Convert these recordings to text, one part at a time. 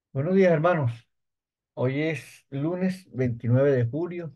Buenos días, hermanos. Hoy es lunes 29 de julio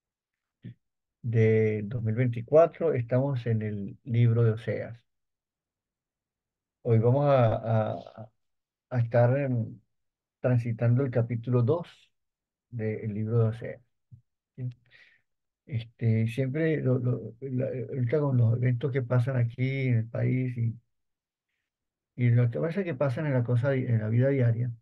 de 2024. Estamos en el libro de Oseas. Hoy vamos a estar transitando el capítulo 2 del libro de Oseas. ¿Sí? Siempre, ahorita con los eventos que pasan aquí en el país y lo que pasa que pasan en en la vida diaria,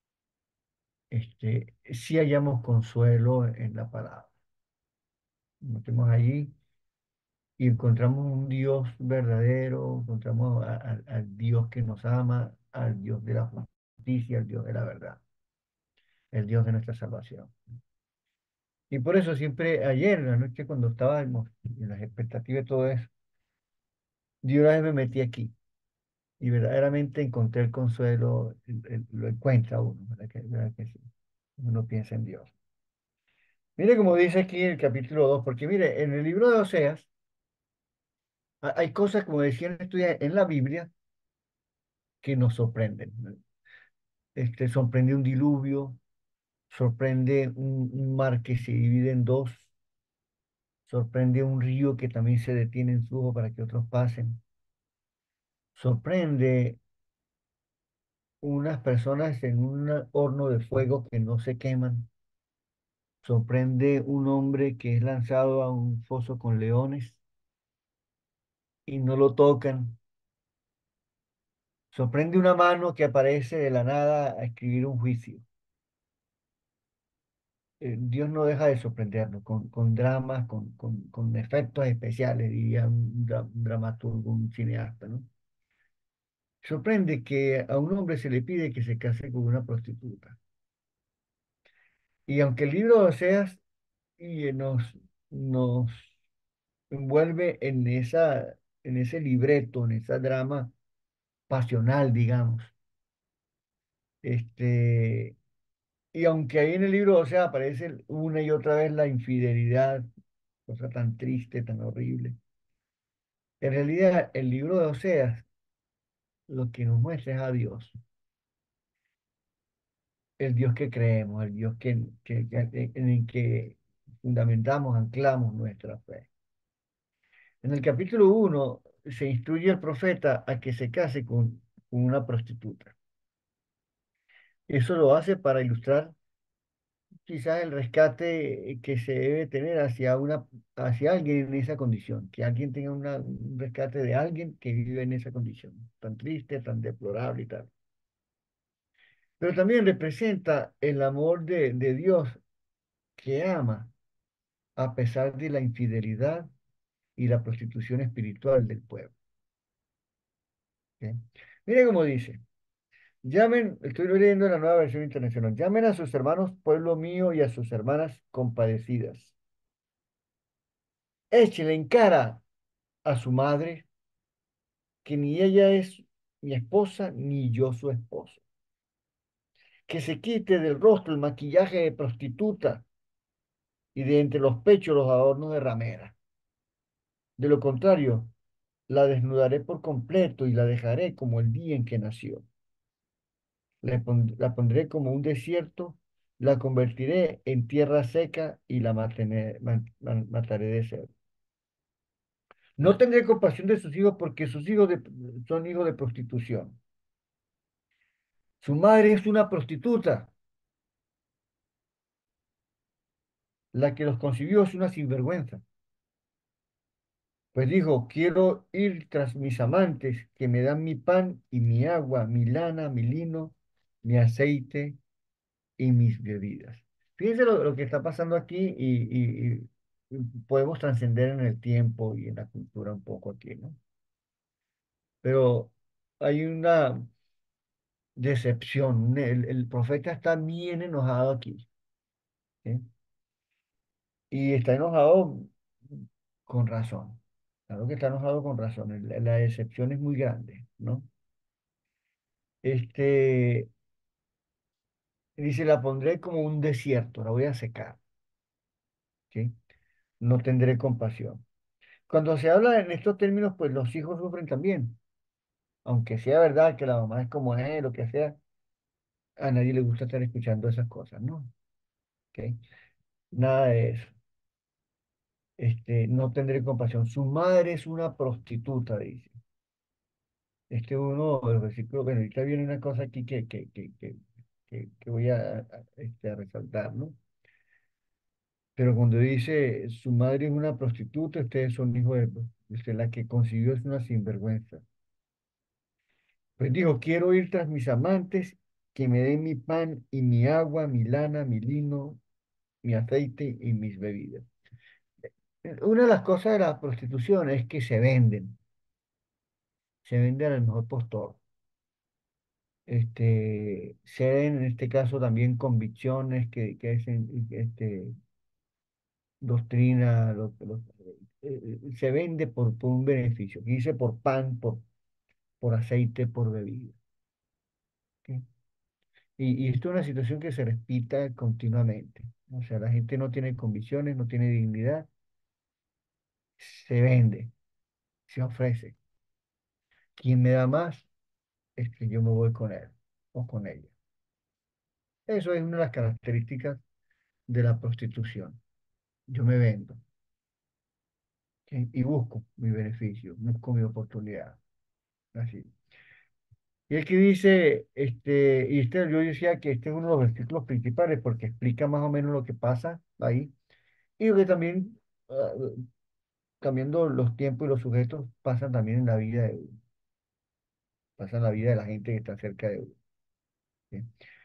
sí hallamos consuelo en la palabra. Nos metemos allí y encontramos un Dios verdadero, encontramos al Dios que nos ama, al Dios de la justicia, al Dios de la verdad, el Dios de nuestra salvación. Y por eso siempre ayer, en la noche, cuando estábamos en las expectativas de todo eso, de una vez me metí aquí y verdaderamente encontré el consuelo, lo encuentra uno, ¿verdad que sí? Uno piensa en Dios. Mire como dice aquí el capítulo 2 porque mire, en el libro de Oseas hay cosas, como decían estudiar en la Biblia, que nos sorprenden. Sorprende un diluvio, sorprende un mar que se divide en dos, sorprende un río que también se detiene en flujo para que otros pasen, sorprende unas personas en un horno de fuego que no se queman, sorprende un hombre que es lanzado a un foso con leones y no lo tocan, sorprende una mano que aparece de la nada a escribir un juicio. Dios no deja de sorprendernos con dramas, con efectos especiales, diría un dramaturgo, un cineasta, ¿no? Sorprende que a un hombre se le pide que se case con una prostituta. Y aunque el libro de Oseas nos envuelve en ese libreto, en esa drama pasional, digamos, este, y aunque ahí en el libro de Oseas aparece una y otra vez la infidelidad, cosa tan triste, tan horrible. En realidad, el libro de Oseas lo que nos muestra es a Dios, el Dios que creemos, el Dios en el que fundamentamos, anclamos nuestra fe. En el capítulo 1 se instruye al profeta a que se case con una prostituta. Eso lo hace para ilustrar quizás el rescate que se debe tener hacia alguien en esa condición, que alguien tenga un rescate de alguien que vive en esa condición, tan triste, tan deplorable y tal. Pero también representa el amor de Dios que ama a pesar de la infidelidad y la prostitución espiritual del pueblo. ¿Ok? Mire cómo dice, llamen, estoy leyendo la nueva versión internacional, llamen a sus hermanos pueblo mío y a sus hermanas compadecidas. Échenle en cara a su madre que ni ella es mi esposa ni yo su esposo. Que se quite del rostro el maquillaje de prostituta y de entre los pechos los adornos de ramera. De lo contrario, la desnudaré por completo y la dejaré como el día en que nació. La pondré como un desierto, la convertiré en tierra seca y la mataré de sed. No tendré compasión de sus hijos porque son hijos de prostitución. Su madre es una prostituta, la que los concibió es una sinvergüenza. Pues dijo, quiero ir tras mis amantes que me dan mi pan y mi agua, mi lana, mi lino, mi aceite y mis bebidas. Fíjense lo que está pasando aquí y podemos trascender en el tiempo y en la cultura un poco aquí, ¿no? Pero hay una decepción. El profeta está bien enojado aquí, ¿sí? Y está enojado con razón. Claro que está enojado con razón. La decepción es muy grande, ¿no? Este, dice, la pondré como un desierto, la voy a secar, ¿sí? No tendré compasión. Cuando se habla en estos términos, pues los hijos sufren también, aunque sea verdad que la mamá es como es, lo que sea, a nadie le gusta estar escuchando esas cosas, ¿no? ¿Ok? Nada de eso. No tendré compasión. Su madre es una prostituta, dice. Uno de los versículos, bueno, ahorita viene una cosa aquí que voy a resaltar, ¿no? Pero cuando dice su madre es una prostituta, ustedes son hijos de, la que consiguió es una sinvergüenza. Pues dijo, quiero ir tras mis amantes, que me den mi pan y mi agua, mi lana, mi lino, mi aceite y mis bebidas. Una de las cosas de la prostitución es que se venden al mejor postor. Se ven en este caso también convicciones que es doctrina, se vende por un beneficio. Aquí dice por pan, por aceite, por bebida. ¿Ok? Y esto es una situación que se repita continuamente. O sea, la gente no tiene convicciones, no tiene dignidad, se vende, se ofrece. Quien me da más, yo me voy con él o con ella. Eso es una de las características de la prostitución. Yo me vendo, ¿ok? Y busco mi beneficio, busco mi oportunidad. Así. Y aquí dice, yo decía que este es uno de los versículos principales porque explica más o menos lo que pasa ahí. Y que también, ah, cambiando los tiempos y los sujetos, pasan también en la vida de uno, pasan en la vida de la gente que está cerca de uno. ¿Sí?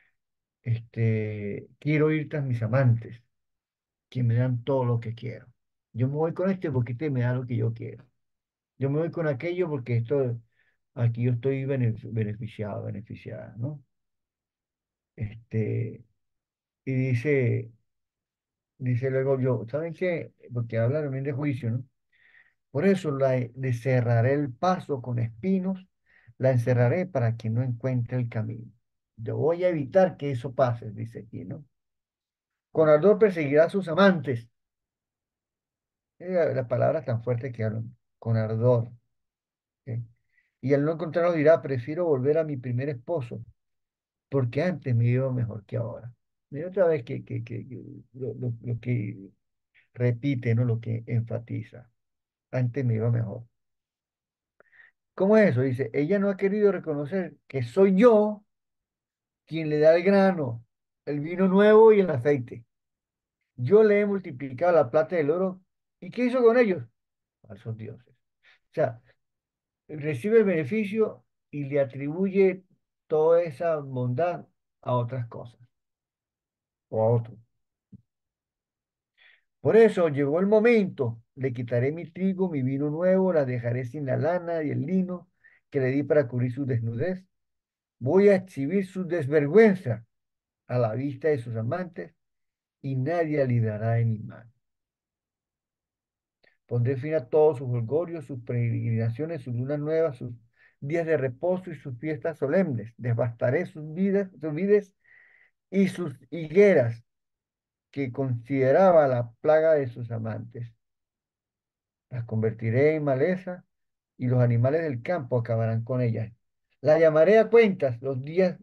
Quiero ir tras mis amantes, que me dan todo lo que quiero. Yo me voy con este porque este me da lo que yo quiero. Yo me voy con aquello porque aquí yo estoy beneficiado, beneficiada, ¿no? Este, y dice luego yo, ¿saben qué? Porque habla también de juicio, ¿no? Por eso le cerraré el paso con espinos, la encerraré para que no encuentre el camino. Yo voy a evitar que eso pase, dice aquí, ¿no? Con ardor perseguirá a sus amantes. La palabra tan fuerte que hablan, con ardor. ¿Ok? Y al no encontrarlo dirá, prefiero volver a mi primer esposo, porque antes me iba mejor que ahora. Mira otra vez que lo que repite, ¿no? Lo que enfatiza. Antes me iba mejor. ¿Cómo es eso? Dice, ella no ha querido reconocer que soy yo quien le da el grano, el vino nuevo y el aceite. Yo le he multiplicado la plata y el oro. ¿Y qué hizo con ellos? Falsos dioses. O sea, recibe el beneficio y le atribuye toda esa bondad a otras cosas o a otros. Por eso llegó el momento, le quitaré mi trigo, mi vino nuevo, la dejaré sin la lana y el lino que le di para cubrir su desnudez. Voy a exhibir su desvergüenza a la vista de sus amantes y nadie librará de mi mano. Pondré fin a todos sus holgorios, sus peregrinaciones, sus lunas nuevas, sus días de reposo y sus fiestas solemnes. Devastaré sus vides y sus higueras que consideraba la plaga de sus amantes. Las convertiré en maleza y los animales del campo acabarán con ellas. La llamaré a cuentas los días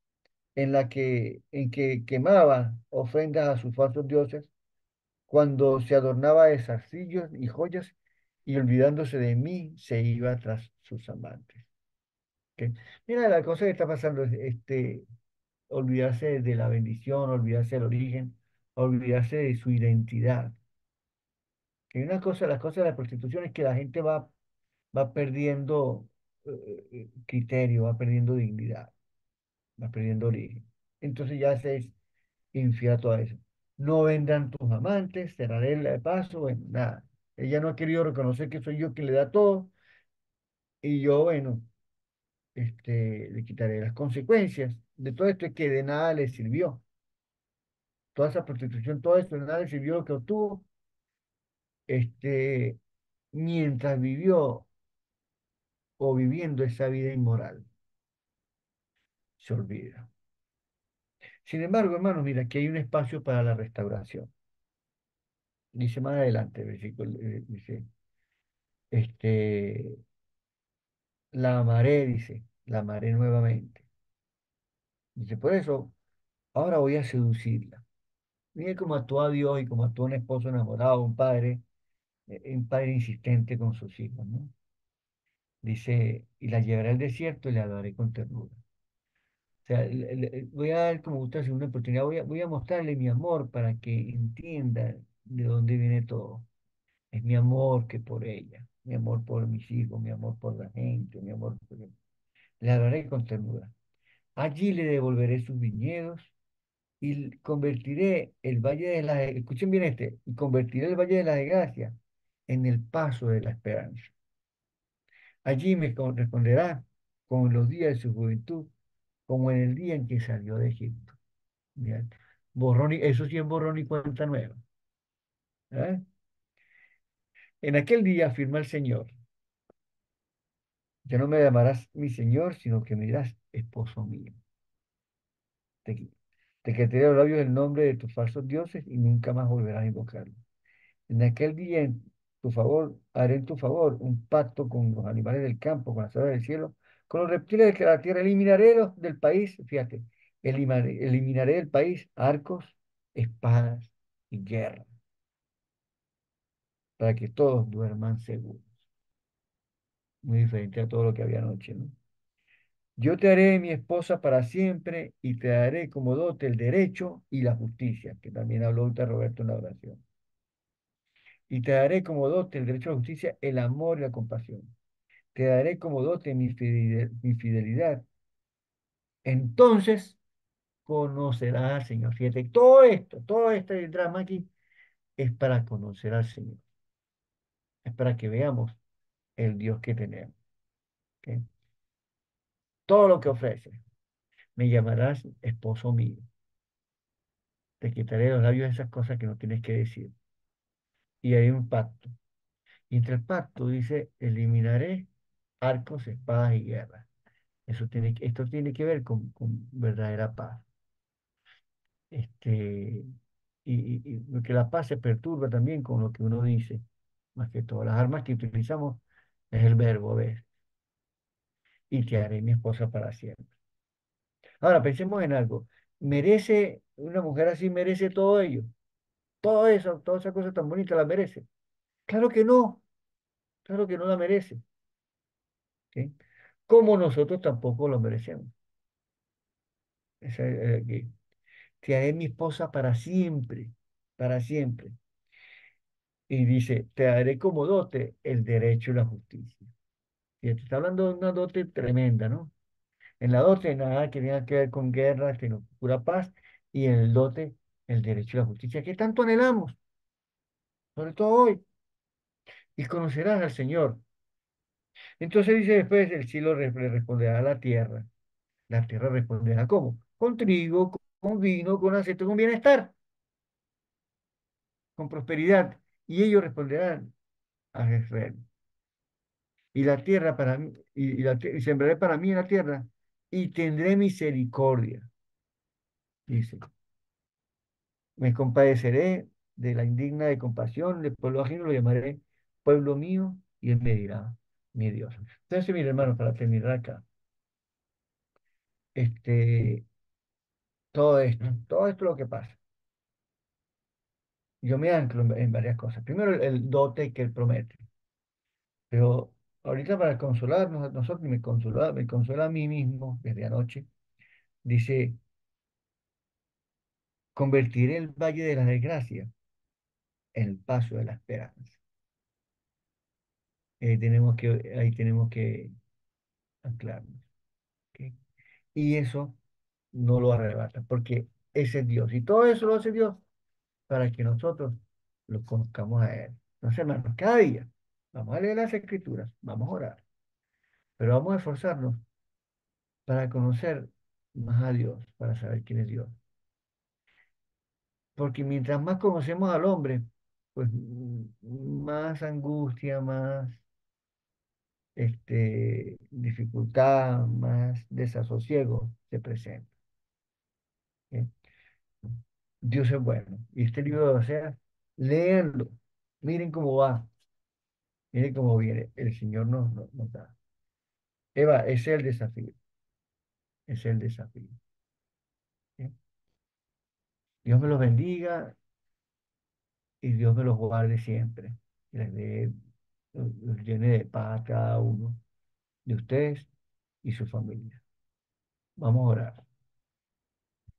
en que quemaba ofrendas a sus falsos dioses, cuando se adornaba de zarcillos y joyas y olvidándose de mí se iba tras sus amantes. ¿Ok? Mira, la cosa que está pasando es olvidarse de la bendición, olvidarse del origen, olvidarse de su identidad. Que una cosa, las cosas de la prostitución es que la gente va perdiendo criterio, va perdiendo dignidad, va perdiendo origen. Entonces ya se es infiel a todo eso. No vendrán tus amantes, cerraré el paso, bueno, nada. Ella no ha querido reconocer que soy yo quien le da todo y yo, bueno, le quitaré las consecuencias de todo esto es que de nada le sirvió. Toda esa prostitución, todo esto, de nada le sirvió lo que obtuvo, este, mientras vivió o viviendo esa vida inmoral. Se olvida. Sin embargo, hermanos, mira, aquí hay un espacio para la restauración. Dice más adelante, versículo, dice, este, la amaré, dice, la amaré nuevamente. Dice, por eso, ahora voy a seducirla. Mire cómo actúa Dios y cómo actúa un esposo enamorado, un padre insistente con sus hijos, ¿no? Dice, y la llevaré al desierto y la daré con ternura. O sea, voy a dar como usted hace una oportunidad, voy a mostrarle mi amor para que entienda de dónde viene todo. Es mi amor que por ella, mi amor por mis hijos, mi amor por la gente, mi amor por... La daré con ternura. Allí le devolveré sus viñedos y convertiré el valle de la... Escuchen bien y convertiré el valle de la desgracia en el paso de la esperanza. Allí me responderá con los días de su juventud, como en el día en que salió de Egipto. Mirá, eso sí es borrón y cuenta nueva. ¿Eh? En aquel día afirma el Señor, ya no me llamarás mi Señor, sino que me dirás esposo mío. Te, te quitaré los labios el nombre de tus falsos dioses y nunca más volverás a invocarlo. En aquel día en tu favor, haré en tu favor un pacto con los animales del campo, con las aves del cielo, con los reptiles de la tierra. Eliminaré del país, fíjate, eliminaré del país arcos, espadas y guerra, para que todos duerman seguros. Muy diferente a todo lo que había anoche, ¿no? Yo te haré mi esposa para siempre y te daré como dote el derecho y la justicia, que también habló ahorita Roberto en la oración. Y te daré como dote el derecho a la justicia, el amor y la compasión. Te daré como dote mi fidelidad. Entonces conocerás al Señor. Fíjate, todo este drama aquí es para conocer al Señor. Es para que veamos el Dios que tenemos. ¿Ok? Todo lo que ofrece. Me llamarás esposo mío. Te quitaré de los labios esas cosas que no tienes que decir. Y hay un pacto. Y entre el pacto dice, eliminaré arcos, espadas y guerras. Esto tiene que ver con verdadera paz. Este, porque la paz se perturba también con lo que uno dice, más que todas las armas que utilizamos es el verbo ver, y te haré mi esposa para siempre. Ahora, pensemos en algo. Una mujer así merece todo ello? Todo eso, toda esa cosa tan bonita la merece. Claro que no la merece. ¿Sí? Como nosotros tampoco lo merecemos. Esa es aquí. Te haré mi esposa para siempre, para siempre. Y dice, te daré como dote el derecho y la justicia. Y te está hablando de una dote tremenda, ¿no? En la dote nada que tenga que ver con guerra, sino pura paz. Y en el dote, el derecho y la justicia, que tanto anhelamos, sobre todo hoy. Y conocerás al Señor. Entonces dice después, el cielo le responderá a la tierra. La tierra responderá ¿cómo? Con trigo, con vino, con aceite, con bienestar, con prosperidad. Y ellos responderán a Israel. Y la tierra para mí, y sembraré para mí en la tierra, y tendré misericordia, dice. Me compadeceré de la indigna de compasión, del pueblo ajeno lo llamaré pueblo mío, y él me dirá, mi Dios. Entonces, mire, hermano, para terminar acá, este, todo esto es lo que pasa. Yo me anclo en varias cosas. Primero, el dote que él promete. Pero ahorita para consolarnos a nosotros, me consuela a mí mismo desde anoche, dice, convertiré el valle de la desgracia en el paso de la esperanza. Ahí tenemos que anclarnos. ¿Ok? Y eso no lo arrebata, porque ese es Dios. Y todo eso lo hace Dios para que nosotros lo conozcamos a Él. Entonces, hermanos, cada día vamos a leer las Escrituras, vamos a orar, pero vamos a esforzarnos para conocer más a Dios, para saber quién es Dios. Porque mientras más conocemos al hombre, pues más angustia, más dificultad, más desasosiego se presenta. ¿Sí? Dios es bueno. Y este libro de Oseas, léanlo. Miren cómo va. Miren cómo viene. El Señor nos da. Eva, ese es el desafío. Ese es el desafío. Dios me los bendiga y Dios me los guarde siempre. Y les dé, los llene de paz a cada uno de ustedes y su familia. Vamos a orar.